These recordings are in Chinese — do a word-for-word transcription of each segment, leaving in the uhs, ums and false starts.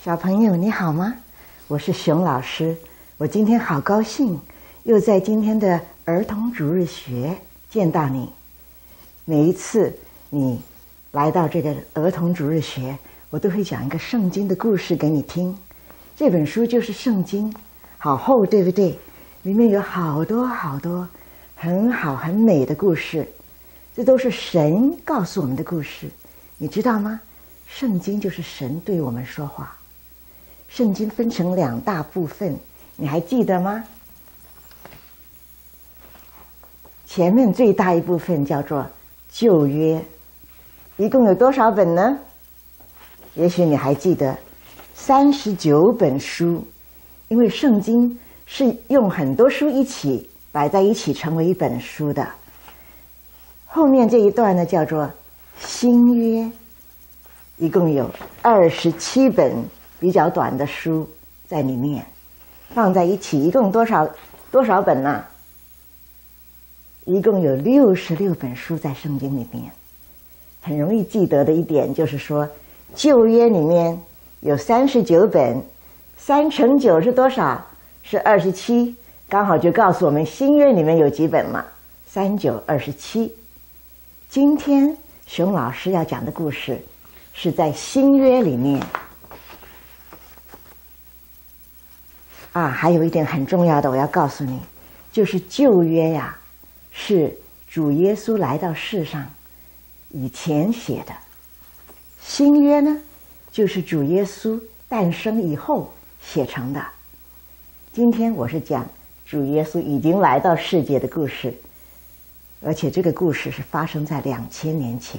小朋友你好吗？我是熊老师，我今天好高兴，又在今天的儿童主日学见到你。每一次你来到这个儿童主日学，我都会讲一个圣经的故事给你听。这本书就是圣经，好厚，对不对？里面有好多好多很好很美的故事，这都是神告诉我们的故事，你知道吗？圣经就是神对我们说话。圣经分成两大部分，你还记得吗？前面最大一部分叫做旧约，一共有多少本呢？也许你还记得，三十九本书，因为圣经是用很多书一起摆在一起成为一本书的。后面这一段呢叫做新约，一共有二十七本比较短的书在里面放在一起，一共多少多少本呢、啊？一共有六十六本书在圣经里面。很容易记得的一点就是说，旧约里面有三十九本，三乘九是多少？是二十七，刚好就告诉我们新约里面有几本嘛？三九二十七。今天熊老师要讲的故事是在新约里面。啊，还有一点很重要的，我要告诉你，就是旧约呀，是主耶稣来到世上以前写的；新约呢，就是主耶稣诞生以后写成的。今天我是讲主耶稣已经来到世界的故事，而且这个故事是发生在两千年前。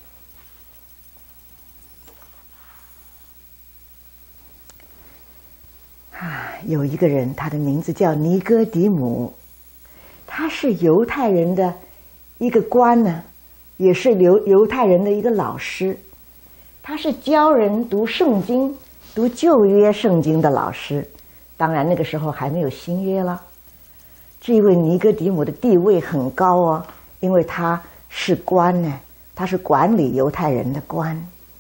有一个人，他的名字叫尼哥底母，他是犹太人的一个官呢，也是犹犹太人的一个老师，他是教人读圣经、读旧约圣经的老师。当然那个时候还没有新约了。这位尼哥底母的地位很高哦，因为他是官呢，他是管理犹太人的官。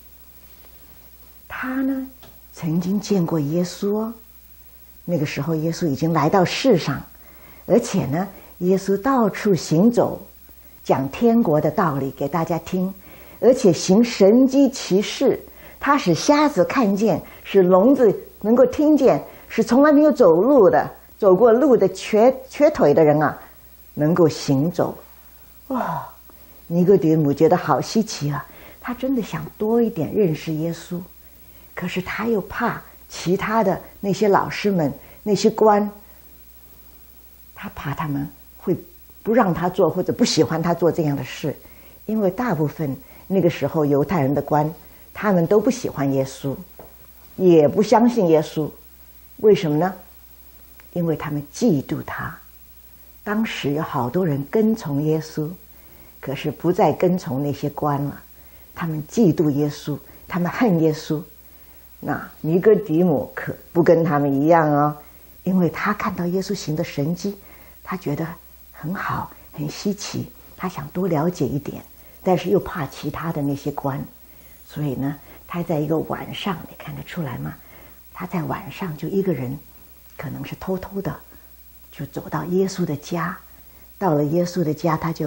他呢曾经见过耶稣哦。那个时候耶稣已经来到世上，而且呢耶稣到处行走，讲天国的道理给大家听，而且行神迹奇事，他使瞎子看见，使聋子能够听见，使从来没有走路的走过路的瘸瘸腿的人啊能够行走。哇，尼哥底母觉得好稀奇啊，他真的想多一点认识耶稣，可是他又怕其他的那些老师们、那些官，他怕他们会不让他做，或者不喜欢他做这样的事，因为大部分那个时候犹太人的官，他们都不喜欢耶稣，也不相信耶稣。为什么呢？因为他们嫉妒他。当时有好多人跟从耶稣，可是不再跟从那些官了，他们嫉妒耶稣，他们恨耶稣。那尼哥底母可不跟他们一样哦，因为他看到耶稣行的神迹，他觉得很好，很稀奇，他想多了解一点，但是又怕其他的那些官，所以呢，他在一个晚上，你看得出来吗？他在晚上就一个人，可能是偷偷的，就走到耶稣的家，到了耶稣的家，他就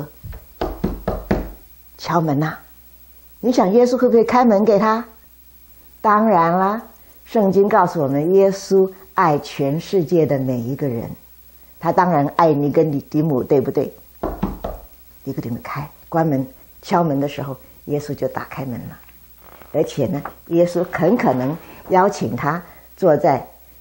敲门呐、啊。你想耶稣会不会开门给他？当然啦，圣经告诉我们，耶稣爱全世界的每一个人，他当然爱尼哥底母，对不对？尼哥底母开关门敲门的时候，耶稣就打开门了，而且呢，耶稣很可能邀请他坐在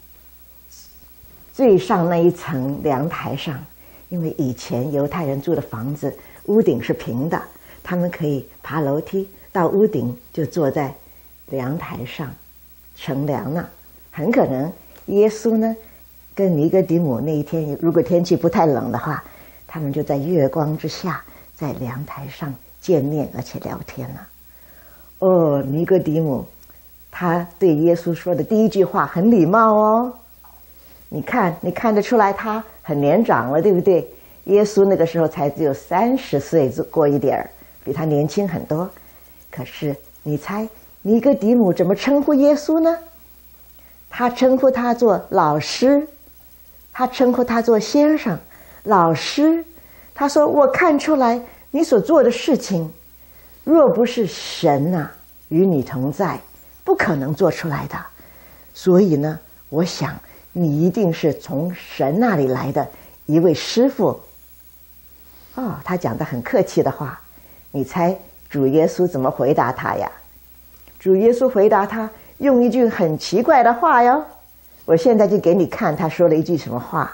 最上那一层凉台上，因为以前犹太人住的房子屋顶是平的，他们可以爬楼梯到屋顶，就坐在凉台上乘凉呢。很可能耶稣呢跟尼哥底母那一天，如果天气不太冷的话，他们就在月光之下在凉台上见面，而且聊天了。哦，尼哥底母他对耶稣说的第一句话很礼貌哦，你看你看得出来他很年长了，对不对？耶稣那个时候才只有三十岁过一点儿，比他年轻很多。可是你猜尼哥底母怎么称呼耶稣呢？ 他称呼他做老师，他称呼他做先生、老师。他说：“我看出来你所做的事情，若不是神呐、啊、与你同在，不可能做出来的。所以呢，我想你一定是从神那里来的一位师傅。”哦，他讲的很客气的话，你猜主耶稣怎么回答他呀？主耶稣回答他，用一句很奇怪的话哟。我现在就给你看他说了一句什么话。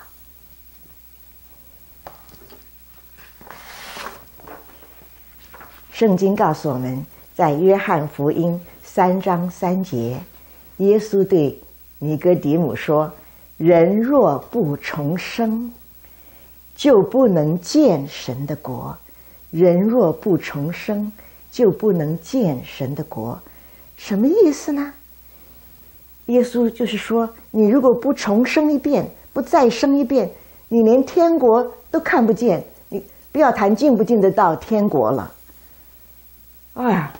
圣经告诉我们，在约翰福音三章三节，耶稣对尼哥底母说：“人若不重生，就不能见神的国。人若不重生，就不能见神的国。”什么意思呢？耶稣就是说，你如果不重生一遍，不再生一遍，你连天国都看不见，你不要谈进不进得到天国了。哎呀，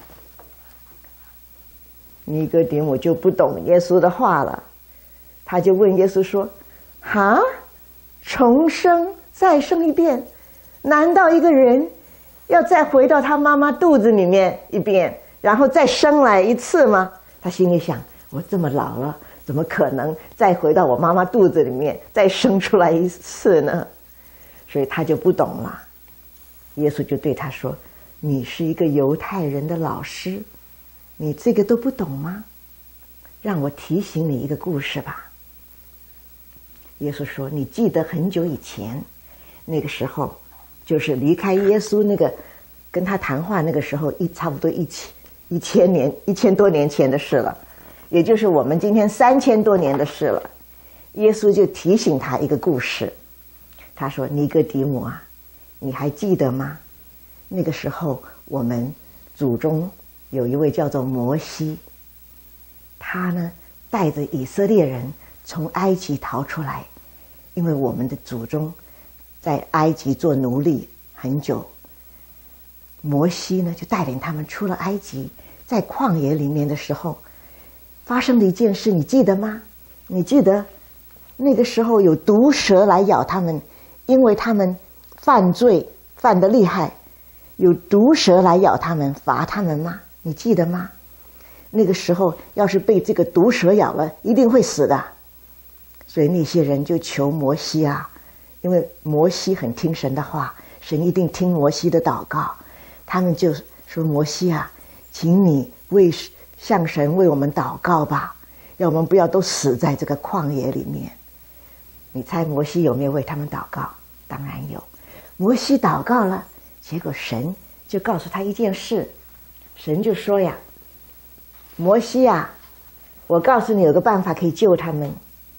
尼哥底母就不懂耶稣的话了，他就问耶稣说：“哈，重生再生一遍，难道一个人要再回到他妈妈肚子里面一遍，然后再生来一次吗？”他心里想，我这么老了，怎么可能再回到我妈妈肚子里面再生出来一次呢？所以他就不懂了。耶稣就对他说：“你是一个犹太人的老师，你这个都不懂吗？让我提醒你一个故事吧。”耶稣说：“你记得很久以前，那个时候就是离开耶稣那个跟他谈话那个时候，一差不多一千一千年一千多年前的事了，也就是我们今天三千多年的事了。”耶稣就提醒他一个故事，他说：“尼哥底母啊，你还记得吗？那个时候我们祖宗有一位叫做摩西，他呢带着以色列人从埃及逃出来，因为我们的祖宗在埃及做奴隶很久，摩西呢就带领他们出了埃及，在旷野里面的时候发生了一件事，你记得吗？你记得那个时候有毒蛇来咬他们，因为他们犯罪犯得厉害，有毒蛇来咬他们，罚他们吗？你记得吗？那个时候要是被这个毒蛇咬了，一定会死的。所以那些人就求摩西啊，因为摩西很听神的话，神一定听摩西的祷告。他们就说：“摩西啊，请你为向神为我们祷告吧，让我们不要都死在这个旷野里面。”你猜摩西有没有为他们祷告？当然有。摩西祷告了，结果神就告诉他一件事，神就说呀：“摩西啊，我告诉你有个办法可以救他们。”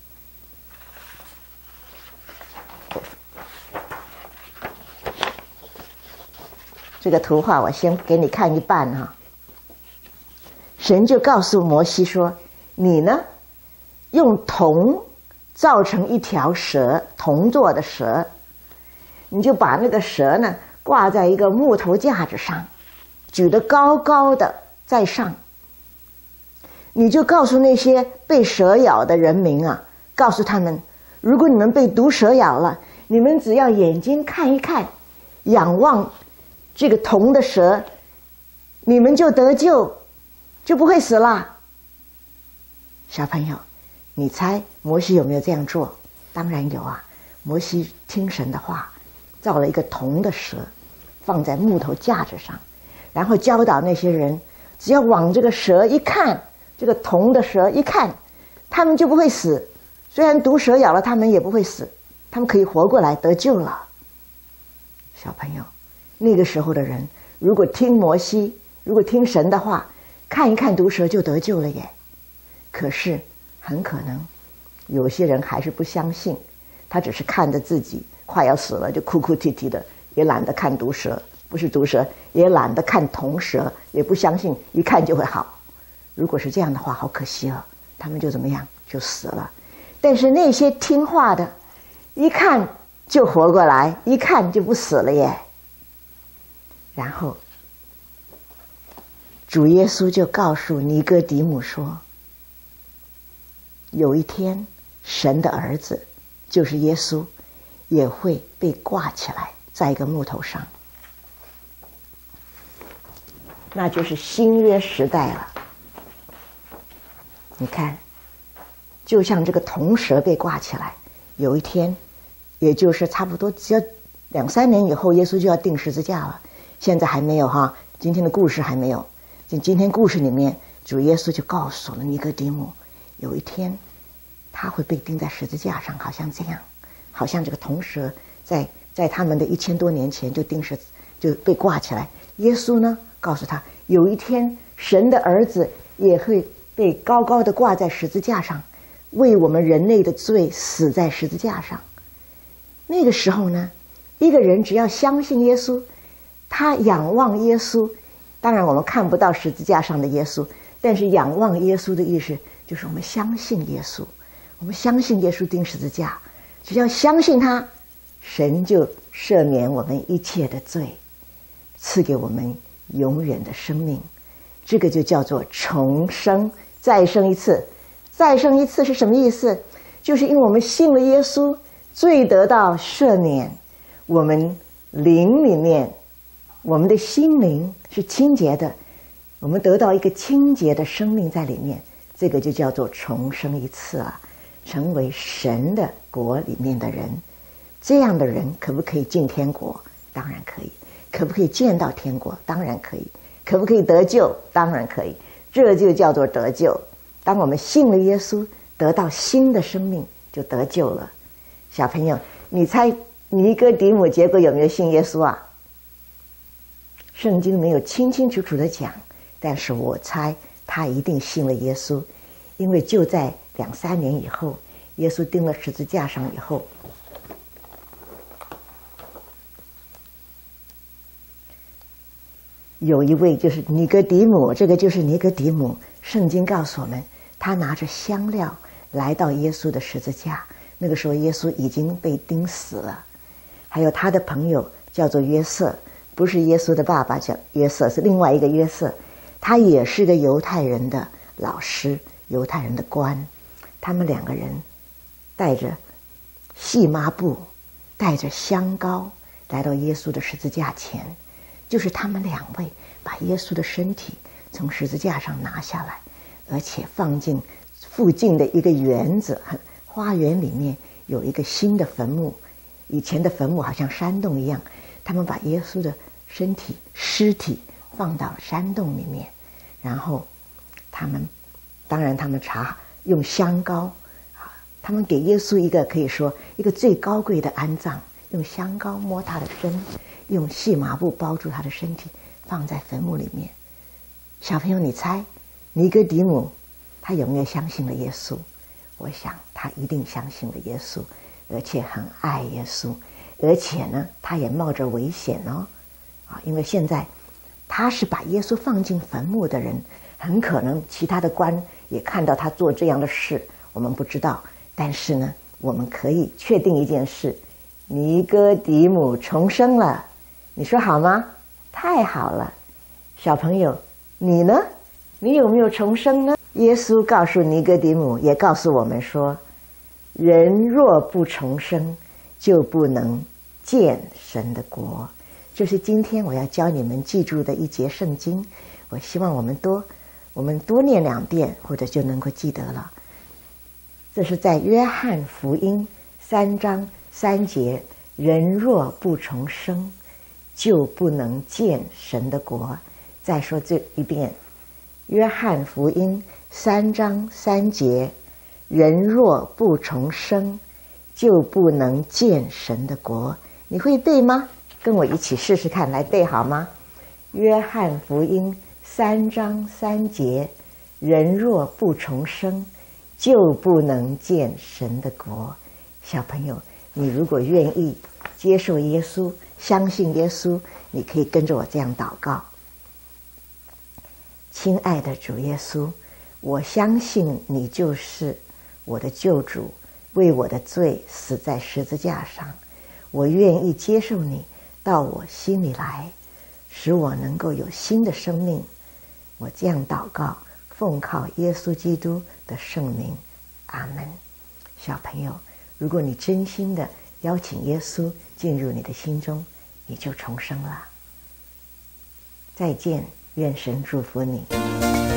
这个图画我先给你看一半哈。神就告诉摩西说：“你呢，用铜造成一条蛇，铜做的蛇，你就把那个蛇呢挂在一个木头架子上，举得高高的在上。你就告诉那些被蛇咬的人民啊，告诉他们，如果你们被毒蛇咬了，你们只要眼睛看一看，仰望这个铜的蛇，你们就得救，就不会死啦。”小朋友，你猜摩西有没有这样做？当然有啊。摩西听神的话，造了一个铜的蛇，放在木头架子上，然后教导那些人，只要往这个蛇一看，这个铜的蛇一看，他们就不会死。虽然毒蛇咬了他们也不会死，他们可以活过来得救了。小朋友，那个时候的人如果听摩西，如果听神的话，看一看毒蛇就得救了耶。可是很可能有些人还是不相信，他只是看着自己快要死了就哭哭啼啼的，也懒得看毒蛇，不是毒蛇，也懒得看铜蛇，也不相信一看就会好。如果是这样的话，好可惜了，他们就怎么样，就死了。但是那些听话的，一看就活过来，一看就不死了耶。然后主耶稣就告诉尼哥底母说：“ 有一天神的儿子就是耶稣也会被挂起来在一个木头上，那就是新约时代了。你看，就像这个铜蛇被挂起来，有一天也就是差不多只要两三年以后耶稣就要钉十字架了，现在还没有哈，今天的故事还没有。今天故事里面主耶稣就告诉了尼哥底母，有一天他会被钉在十字架上，好像这样，好像这个铜蛇在在他们的一千多年前就钉十字就被挂起来。耶稣呢告诉他，有一天神的儿子也会被高高的挂在十字架上，为我们人类的罪死在十字架上。那个时候呢，一个人只要相信耶稣，他仰望耶稣，当然我们看不到十字架上的耶稣，但是仰望耶稣的意思就是我们相信耶稣，我们相信耶稣钉十字架，只要相信他，神就赦免我们一切的罪，赐给我们永远的生命。这个就叫做重生，再生一次。再生一次是什么意思？就是因为我们信了耶稣，罪得到赦免，我们灵里面，我们的心灵是清洁的，我们得到一个清洁的生命在里面，这个就叫做重生一次啊，成为神的国里面的人。这样的人可不可以进天国？当然可以。可不可以见到天国？当然可以。可不可以得救？当然可以。这就叫做得救。当我们信了耶稣，得到新的生命，就得救了。小朋友，你猜尼哥底母结果有没有信耶稣啊？圣经没有清清楚楚的讲，但是我猜他一定信了耶稣，因为就在两三年以后，耶稣钉了十字架上以后，有一位就是尼哥底母，这个就是尼哥底母。圣经告诉我们，他拿着香料来到耶稣的十字架，那个时候耶稣已经被钉死了。还有他的朋友叫做约瑟，不是耶稣的爸爸叫约瑟，是另外一个约瑟，他也是个犹太人的老师，犹太人的官。他们两个人带着细麻布，带着香膏来到耶稣的十字架前，就是他们两位把耶稣的身体从十字架上拿下来，而且放进附近的一个园子，花园里面有一个新的坟墓，以前的坟墓好像山洞一样，他们把耶稣的身体尸体放到了山洞里面，然后他们当然他们查用香膏，他们给耶稣一个可以说一个最高贵的安葬，用香膏摸他的身，用细麻布包住他的身体，放在坟墓里面。小朋友，你猜尼哥底母他有没有相信了耶稣？我想他一定相信了耶稣，而且很爱耶稣，而且呢他也冒着危险哦，啊，因为现在他是把耶稣放进坟墓的人，很可能其他的官也看到他做这样的事，我们不知道。但是呢，我们可以确定一件事，尼哥底母重生了。你说好吗？太好了。小朋友，你呢？你有没有重生呢？耶稣告诉尼哥底母，也告诉我们说，人若不重生，就不能见神的国。这是今天我要教你们记住的一节圣经，我希望我们多我们多念两遍，或者就能够记得了。这是在约翰福音三章三节，人若不重生，就不能见神的国。再说这一遍，约翰福音三章三节，人若不重生，就不能见神的国。你会背吗？跟我一起试试看，来背好吗？约翰福音三章三节，人若不重生，就不能见神的国。小朋友，你如果愿意接受耶稣，相信耶稣，你可以跟着我这样祷告。亲爱的主耶稣，我相信你就是我的救主，为我的罪死在十字架上。我愿意接受你到我心里来，使我能够有新的生命。我这样祷告，奉靠耶稣基督的圣名， 阿门。小朋友，如果你真心的邀请耶稣进入你的心中，你就重生了。再见，愿神祝福你。